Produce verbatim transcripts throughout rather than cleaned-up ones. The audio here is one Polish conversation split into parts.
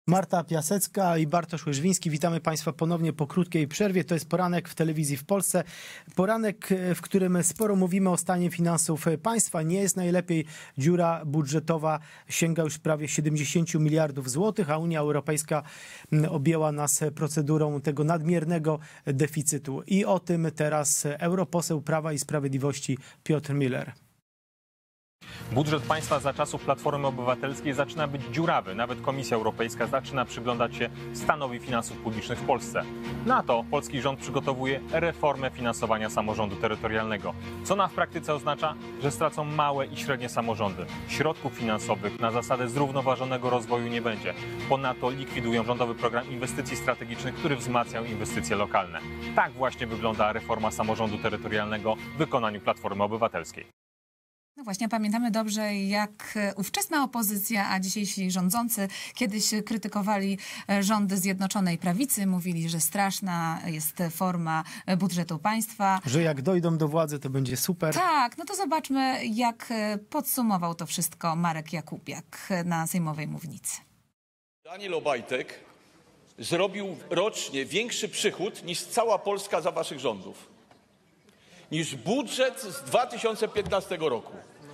Marta Piasecka i Bartosz Łyżwiński. Witamy Państwa ponownie po krótkiej przerwie. To jest poranek w telewizji w Polsce. Poranek, w którym sporo mówimy o stanie finansów państwa. Nie jest najlepiej. Dziura budżetowa sięga już prawie siedemdziesiąt miliardów złotych, a Unia Europejska objęła nas procedurą tego nadmiernego deficytu. I o tym teraz europoseł Prawa i Sprawiedliwości Piotr Müller. Budżet państwa za czasów Platformy Obywatelskiej zaczyna być dziurawy. Nawet Komisja Europejska zaczyna przyglądać się stanowi finansów publicznych w Polsce. Na to polski rząd przygotowuje reformę finansowania samorządu terytorialnego. Co ona w praktyce oznacza? Że stracą małe i średnie samorządy. Środków finansowych na zasadę zrównoważonego rozwoju nie będzie. Ponadto likwidują rządowy program inwestycji strategicznych, który wzmacniał inwestycje lokalne. Tak właśnie wygląda reforma samorządu terytorialnego w wykonaniu Platformy Obywatelskiej. No właśnie, pamiętamy dobrze, jak ówczesna opozycja, a dzisiejsi rządzący kiedyś krytykowali rządy Zjednoczonej Prawicy. Mówili, że straszna jest forma budżetu państwa. Że jak dojdą do władzy, to będzie super. Tak, no to zobaczmy, jak podsumował to wszystko Marek Jakubiak na sejmowej mównicy. Daniel Obajtek zrobił rocznie większy przychód niż cała Polska za waszych rządów. Niż budżet z dwa tysiące piętnastego roku.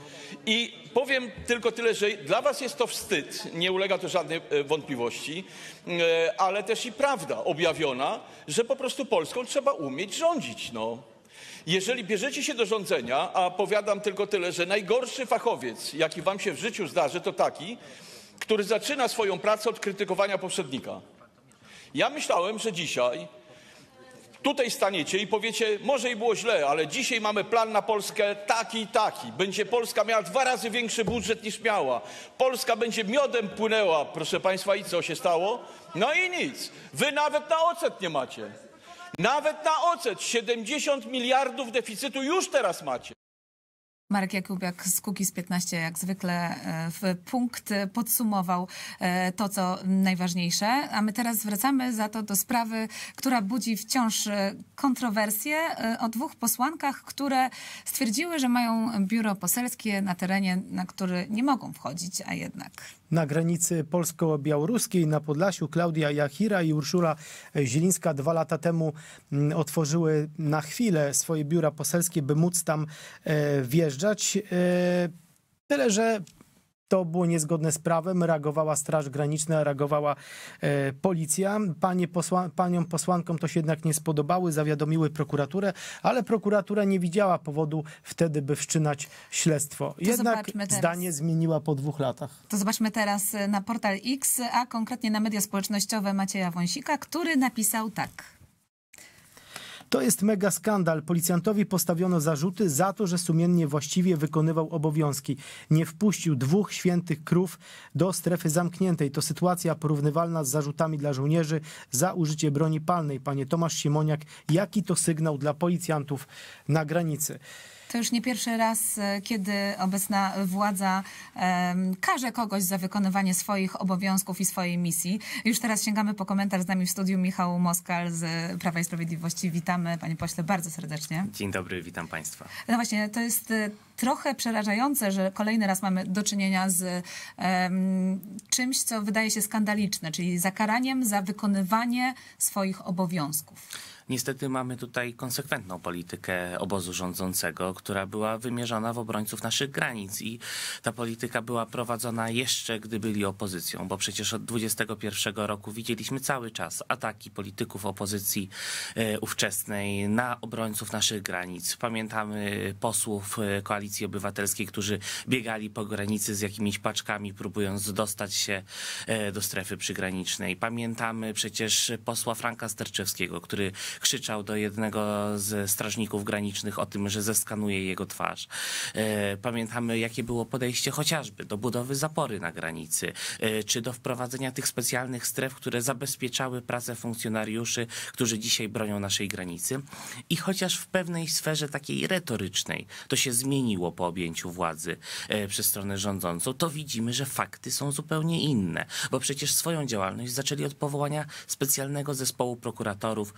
I powiem tylko tyle, że dla was jest to wstyd, nie ulega to żadnej wątpliwości, ale też i prawda objawiona, że po prostu Polską trzeba umieć rządzić. No. Jeżeli bierzecie się do rządzenia, a powiadam tylko tyle, że najgorszy fachowiec, jaki wam się w życiu zdarzy, to taki, który zaczyna swoją pracę od krytykowania poprzednika. Ja myślałem, że dzisiaj tutaj staniecie i powiecie, może i było źle, ale dzisiaj mamy plan na Polskę taki i taki. Będzie Polska miała dwa razy większy budżet niż miała. Polska będzie miodem płynęła, proszę państwa, i co się stało? No i nic. Wy nawet na ocet nie macie. Nawet na ocet siedemdziesiąt miliardów deficytu już teraz macie. Marek Jakubiak z Kukiz piętnaście jak zwykle w punkt podsumował to, co najważniejsze. A my teraz wracamy za to do sprawy, która budzi wciąż kontrowersje, o dwóch posłankach, które stwierdziły, że mają biuro poselskie na terenie, na który nie mogą wchodzić, a jednak. Na granicy polsko-białoruskiej na Podlasiu Klaudia Jachira i Urszula Zielińska dwa lata temu otworzyły na chwilę swoje biura poselskie, by móc tam wjeżdżać. Tyle, że to było niezgodne z prawem, reagowała Straż Graniczna, reagowała e, policja. Panie posła, paniom posłankom to się jednak nie spodobały, zawiadomiły prokuraturę, ale prokuratura nie widziała powodu wtedy, by wszczynać śledztwo. To jednak zdanie zmieniła po dwóch latach. To zobaczmy teraz na portal X, a konkretnie na media społecznościowe Macieja Wąsika, który napisał tak. To jest mega skandal. Policjantowi postawiono zarzuty za to, że sumiennie właściwie wykonywał obowiązki. Nie wpuścił dwóch świętych krów do strefy zamkniętej. To sytuacja porównywalna z zarzutami dla żołnierzy za użycie broni palnej. Panie Tomasz Siemoniak, jaki to sygnał dla policjantów na granicy? To już nie pierwszy raz, kiedy obecna władza um, karze kogoś za wykonywanie swoich obowiązków i swojej misji. Już teraz sięgamy po komentarz. Z nami w studiu Michał Moskal z Prawa i Sprawiedliwości. Witamy, panie pośle, bardzo serdecznie. Dzień dobry, witam państwa. No właśnie, to jest trochę przerażające, że kolejny raz mamy do czynienia z um, czymś, co wydaje się skandaliczne, czyli za karaniem za wykonywanie swoich obowiązków. Niestety mamy tutaj konsekwentną politykę obozu rządzącego, która była wymierzona w obrońców naszych granic i ta polityka była prowadzona jeszcze, gdy byli opozycją, bo przecież od dwudziestego pierwszego roku widzieliśmy cały czas ataki polityków opozycji e, ówczesnej na obrońców naszych granic. Pamiętamy posłów Koalicji Obywatelskiej, którzy biegali po granicy z jakimiś paczkami, próbując dostać się e, do strefy przygranicznej. Pamiętamy przecież posła Franka Sterczewskiego, który krzyczał do jednego z strażników granicznych o tym, że zeskanuje jego twarz. Pamiętamy, jakie było podejście chociażby do budowy zapory na granicy, czy do wprowadzenia tych specjalnych stref, które zabezpieczały pracę funkcjonariuszy, którzy dzisiaj bronią naszej granicy. I chociaż w pewnej sferze takiej retorycznej to się zmieniło po objęciu władzy przez stronę rządzącą, to widzimy, że fakty są zupełnie inne, bo przecież swoją działalność zaczęli od powołania specjalnego zespołu prokuratorów, który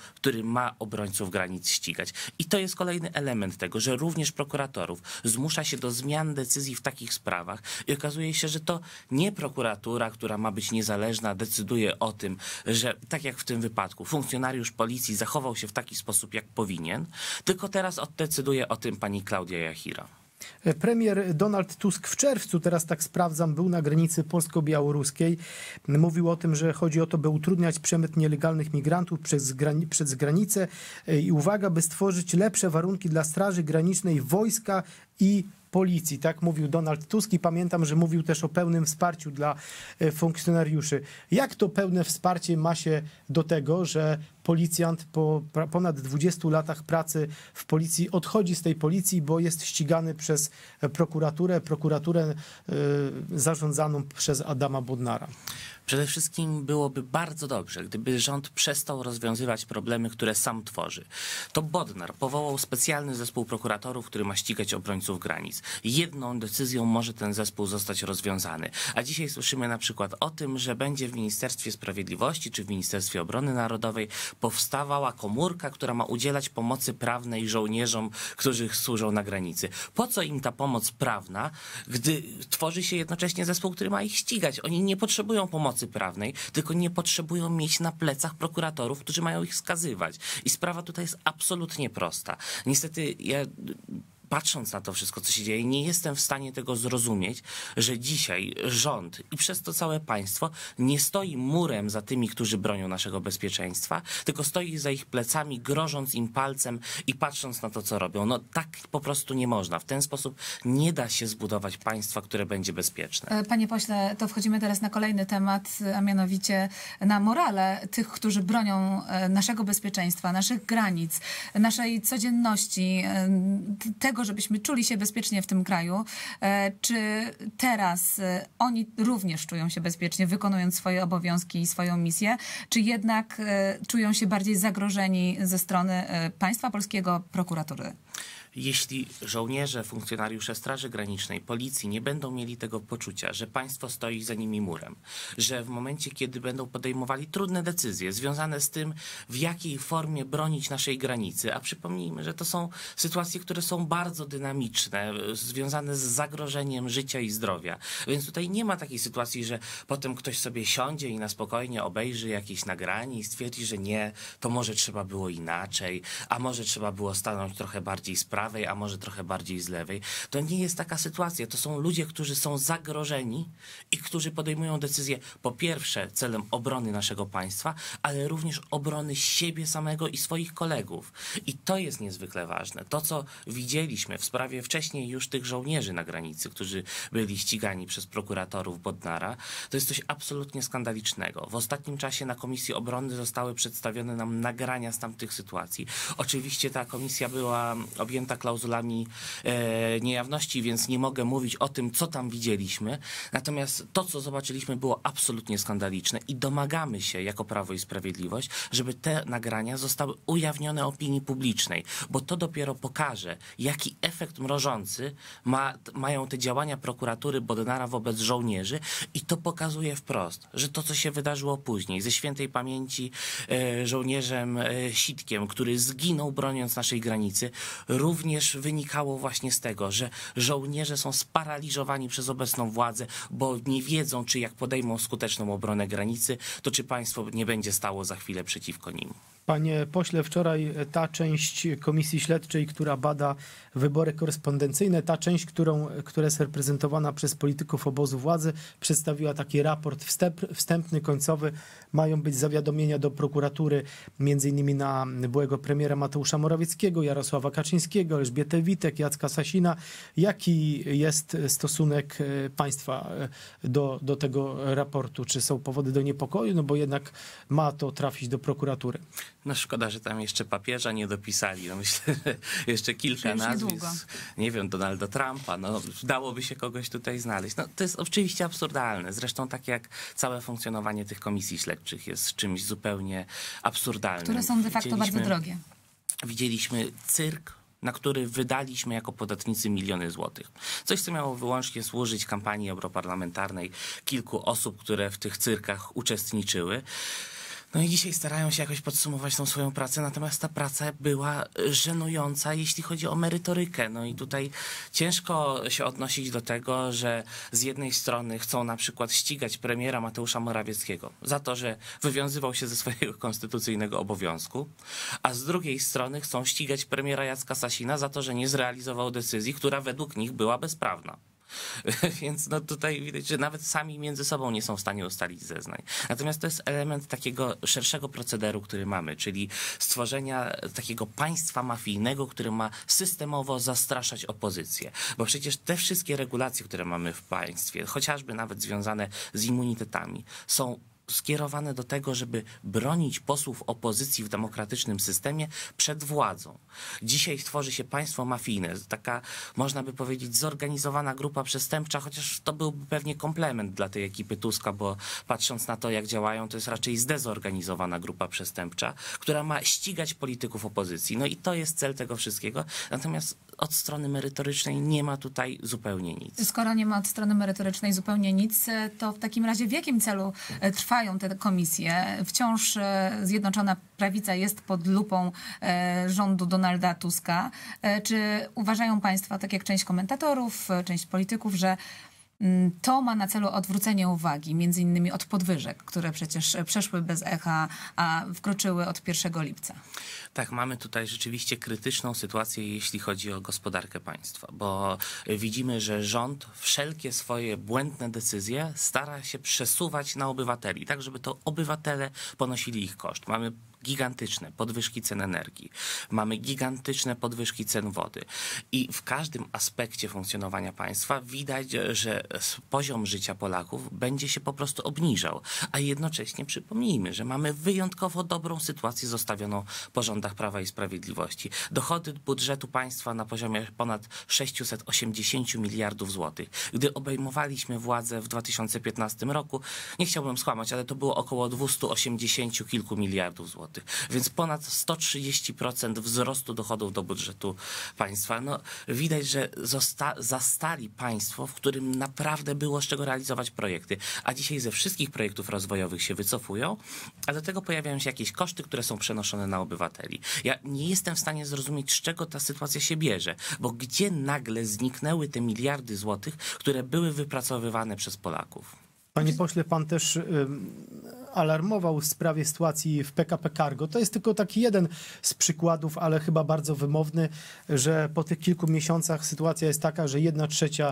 ma obrońców granic ścigać. I to jest kolejny element tego, że również prokuratorów zmusza się do zmian decyzji w takich sprawach i okazuje się, że to nie prokuratura, która ma być niezależna, decyduje o tym, że tak jak w tym wypadku funkcjonariusz policji zachował się w taki sposób, jak powinien, tylko teraz decyduje o tym pani Klaudia Jachira. Premier Donald Tusk w czerwcu, teraz tak sprawdzam, był na granicy polsko-białoruskiej. Mówił o tym, że chodzi o to, by utrudniać przemyt nielegalnych migrantów przez, grani przez granicę i uwaga, by stworzyć lepsze warunki dla Straży Granicznej, wojska i policji. Tak mówił Donald Tusk i pamiętam, że mówił też o pełnym wsparciu dla funkcjonariuszy. Jak to pełne wsparcie ma się do tego, że policjant po ponad dwudziestu latach pracy w policji odchodzi z tej policji, bo jest ścigany przez prokuraturę, prokuraturę y, zarządzaną przez Adama Bodnara? Przede wszystkim byłoby bardzo dobrze, gdyby rząd przestał rozwiązywać problemy, które sam tworzy. To Bodnar powołał specjalny zespół prokuratorów, który ma ścigać obrońców granic. Jedną decyzją może ten zespół zostać rozwiązany. A dzisiaj słyszymy na przykład o tym, że będzie w Ministerstwie Sprawiedliwości czy w Ministerstwie Obrony Narodowej powstawała komórka, która ma udzielać pomocy prawnej żołnierzom, którzy służą na granicy. Po co im ta pomoc prawna, gdy tworzy się jednocześnie zespół, który ma ich ścigać? Oni nie potrzebują pomocy prawnej, tylko nie potrzebują mieć na plecach prokuratorów, którzy mają ich skazywać. I sprawa tutaj jest absolutnie prosta. Niestety ja... Patrząc na to wszystko, co się dzieje, nie jestem w stanie tego zrozumieć, że dzisiaj rząd i przez to całe państwo nie stoi murem za tymi, którzy bronią naszego bezpieczeństwa, tylko stoi za ich plecami, grożąc im palcem i patrząc na to, co robią. No tak po prostu nie można. W ten sposób nie da się zbudować państwa, które będzie bezpieczne. Panie pośle, to wchodzimy teraz na kolejny temat, a mianowicie na morale tych, którzy bronią naszego bezpieczeństwa, naszych granic, naszej codzienności, tego, żebyśmy czuli się bezpiecznie w tym kraju. Czy teraz oni również czują się bezpiecznie, wykonując swoje obowiązki i swoją misję, czy jednak czują się bardziej zagrożeni ze strony państwa polskiego, prokuratury? Jeśli żołnierze, funkcjonariusze Straży Granicznej, policji nie będą mieli tego poczucia, że państwo stoi za nimi murem, że w momencie, kiedy będą podejmowali trudne decyzje związane z tym, w jakiej formie bronić naszej granicy, a przypomnijmy, że to są sytuacje, które są bardzo dynamiczne, związane z zagrożeniem życia i zdrowia. Więc tutaj nie ma takiej sytuacji, że potem ktoś sobie siądzie i na spokojnie obejrzy jakieś nagranie i stwierdzi, że nie, to może trzeba było inaczej, a może trzeba było stanąć trochę bardziej z prawej, a może trochę bardziej z lewej. To nie jest taka sytuacja. To są ludzie, którzy są zagrożeni i którzy podejmują decyzje po pierwsze celem obrony naszego państwa, ale również obrony siebie samego i swoich kolegów. I to jest niezwykle ważne. To, co widzieliśmy w sprawie wcześniej już tych żołnierzy na granicy, którzy byli ścigani przez prokuratorów Bodnara, to jest coś absolutnie skandalicznego. W ostatnim czasie na Komisji Obrony zostały przedstawione nam nagrania z tamtych sytuacji. Oczywiście ta komisja była objęta klauzulami e, niejawności, więc nie mogę mówić o tym, co tam widzieliśmy. Natomiast to, co zobaczyliśmy, było absolutnie skandaliczne i domagamy się jako Prawo i Sprawiedliwość, żeby te nagrania zostały ujawnione opinii publicznej, bo to dopiero pokaże, jaki efekt mrożący ma, mają te działania prokuratury Bodnara wobec żołnierzy i to pokazuje wprost, że to, co się wydarzyło później ze świętej pamięci e, żołnierzem e, Sitkiem, który zginął broniąc naszej granicy, również wynikało właśnie z tego, że żołnierze są sparaliżowani przez obecną władzę, bo nie wiedzą, czy jak podejmą skuteczną obronę granicy, to czy państwo nie będzie stało za chwilę przeciwko nim. Panie pośle, wczoraj ta część Komisji Śledczej, która bada wybory korespondencyjne, ta część, którą, która jest reprezentowana przez polityków obozu władzy, przedstawiła taki raport wstęp, wstępny, końcowy. Mają być zawiadomienia do prokuratury, między innymi na byłego premiera Mateusza Morawieckiego, Jarosława Kaczyńskiego, Elżbietę Witek, Jacka Sasina. Jaki jest stosunek państwa do, do tego raportu? Czy są powody do niepokoju? No bo jednak ma to trafić do prokuratury. No szkoda, że tam jeszcze papieża nie dopisali. No myślę, że jeszcze kilka nazwisk. Niedługo. Nie wiem, Donalda Trumpa. No dałoby się kogoś tutaj znaleźć. No to jest oczywiście absurdalne. Zresztą tak jak całe funkcjonowanie tych komisji śledczych jest czymś zupełnie absurdalnym. Które są de facto bardzo drogie. Widzieliśmy cyrk, na który wydaliśmy jako podatnicy miliony złotych. Coś, co miało wyłącznie służyć kampanii europarlamentarnej kilku osób, które w tych cyrkach uczestniczyły. No i dzisiaj starają się jakoś podsumować tą swoją pracę, natomiast ta praca była żenująca, jeśli chodzi o merytorykę. No i tutaj ciężko się odnosić do tego, że z jednej strony chcą na przykład ścigać premiera Mateusza Morawieckiego za to, że wywiązywał się ze swojego konstytucyjnego obowiązku, a z drugiej strony chcą ścigać premiera Jacka Sasina za to, że nie zrealizował decyzji, która według nich była bezprawna. Więc no tutaj widać, że nawet sami między sobą nie są w stanie ustalić zeznań. Natomiast to jest element takiego szerszego procederu, który mamy, czyli stworzenia takiego państwa mafijnego, które ma systemowo zastraszać opozycję. Bo przecież te wszystkie regulacje, które mamy w państwie, chociażby nawet związane z immunitetami, są skierowane do tego, żeby bronić posłów opozycji w demokratycznym systemie przed władzą. Dzisiaj tworzy się państwo mafijne, taka, można by powiedzieć, zorganizowana grupa przestępcza, chociaż to byłby pewnie komplement dla tej ekipy Tuska, bo patrząc na to, jak działają, to jest raczej zdezorganizowana grupa przestępcza, która ma ścigać polityków opozycji. No i to jest cel tego wszystkiego. Natomiast od strony merytorycznej nie ma tutaj zupełnie nic. Skoro nie ma od strony merytorycznej zupełnie nic, to w takim razie w jakim celu trwają te komisje? Wciąż Zjednoczona Prawica jest pod lupą rządu Donalda Tuska. Czy uważają państwo, tak jak część komentatorów, część polityków, że to ma na celu odwrócenie uwagi, między innymi od podwyżek, które przecież przeszły bez echa, a wkroczyły od pierwszego lipca? Tak, mamy tutaj rzeczywiście krytyczną sytuację, jeśli chodzi o gospodarkę państwa, bo widzimy, że rząd wszelkie swoje błędne decyzje stara się przesuwać na obywateli, tak żeby to obywatele ponosili ich koszt. Mamy gigantyczne podwyżki cen energii, mamy gigantyczne podwyżki cen wody i w każdym aspekcie funkcjonowania państwa widać, że poziom życia Polaków będzie się po prostu obniżał, a jednocześnie przypomnijmy, że mamy wyjątkowo dobrą sytuację zostawioną po rządach Prawa i Sprawiedliwości. Dochody budżetu państwa na poziomie ponad sześćset osiemdziesiąt miliardów złotych. Gdy obejmowaliśmy władzę w dwa tysiące piętnastym roku, nie chciałbym skłamać, ale to było około dwieście osiemdziesiąt kilku miliardów złotych. Więc ponad sto trzydzieści procent wzrostu dochodów do budżetu państwa. No, widać, że zosta- zastali państwo, w którym naprawdę było z czego realizować projekty. A dzisiaj ze wszystkich projektów rozwojowych się wycofują, a do tego pojawiają się jakieś koszty, które są przenoszone na obywateli. Ja nie jestem w stanie zrozumieć, z czego ta sytuacja się bierze, bo gdzie nagle zniknęły te miliardy złotych, które były wypracowywane przez Polaków? Panie pośle, pan też y, alarmował w sprawie sytuacji w P K P Cargo. To jest tylko taki jeden z przykładów, ale chyba bardzo wymowny, że po tych kilku miesiącach sytuacja jest taka, że jedna trzecia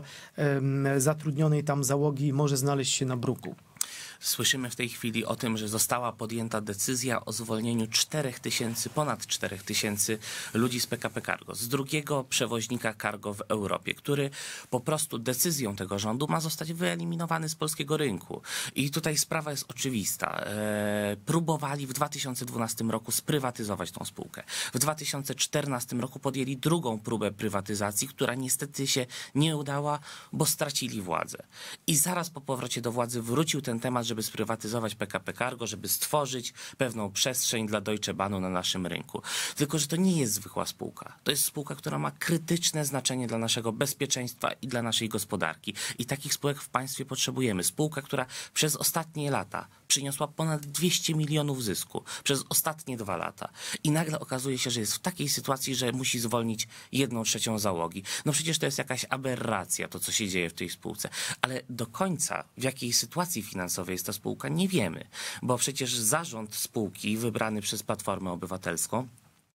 y, zatrudnionej tam załogi może znaleźć się na bruku. Słyszymy w tej chwili o tym, że została podjęta decyzja o zwolnieniu czterech tysięcy, ponad czterech tysięcy ludzi z P K P Cargo, z drugiego przewoźnika cargo w Europie, który po prostu decyzją tego rządu ma zostać wyeliminowany z polskiego rynku. I tutaj sprawa jest oczywista. E, próbowali w dwa tysiące dwunastym roku sprywatyzować tą spółkę. W dwa tysiące czternastym roku podjęli drugą próbę prywatyzacji, która niestety się nie udała, bo stracili władzę. I zaraz po powrocie do władzy wrócił ten temat, żeby sprywatyzować P K P Cargo, żeby stworzyć pewną przestrzeń dla Deutsche Bahnu na naszym rynku. Tylko że to nie jest zwykła spółka. To jest spółka, która ma krytyczne znaczenie dla naszego bezpieczeństwa i dla naszej gospodarki. I takich spółek w państwie potrzebujemy. Spółka, która przez ostatnie lata przyniosła ponad dwieście milionów zysku. Przez ostatnie dwa lata. I nagle okazuje się, że jest w takiej sytuacji, że musi zwolnić jedną trzecią załogi. No przecież to jest jakaś aberracja, to co się dzieje w tej spółce. Ale do końca w jakiej sytuacji finansowej jest ta spółka, nie wiemy. Bo przecież zarząd spółki wybrany przez Platformę Obywatelską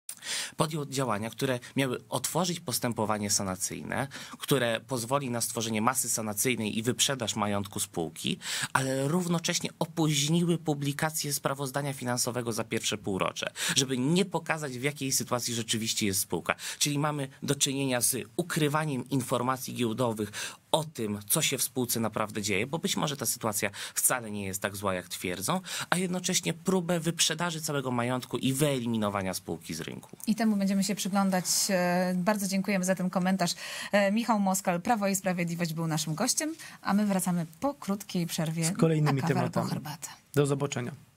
podjął działania, które miały otworzyć postępowanie sanacyjne, które pozwoli na stworzenie masy sanacyjnej i wyprzedaż majątku spółki, ale równocześnie opóźniły publikację sprawozdania finansowego za pierwsze półrocze, żeby nie pokazać, w jakiej sytuacji rzeczywiście jest spółka. Czyli mamy do czynienia z ukrywaniem informacji giełdowych o tym, co się w spółce naprawdę dzieje, bo być może ta sytuacja wcale nie jest tak zła, jak twierdzą, a jednocześnie próbę wyprzedaży całego majątku i wyeliminowania spółki z rynku. I temu będziemy się przyglądać. Bardzo dziękujemy za ten komentarz. Michał Moskal, Prawo i Sprawiedliwość, był naszym gościem, a my wracamy po krótkiej przerwie z kolejnymi na kawę tematami. albo herbatę. Do zobaczenia.